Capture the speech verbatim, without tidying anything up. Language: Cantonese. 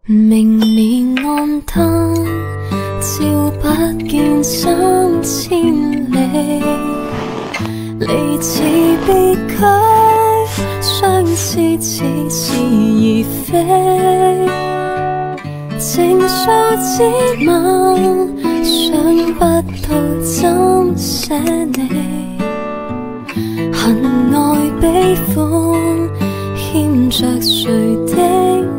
明灭暗燈，照不見三千里。離辭別居，相思似是而非。情緒之吻，想不到怎寫你。恨愛悲歡，牽着誰的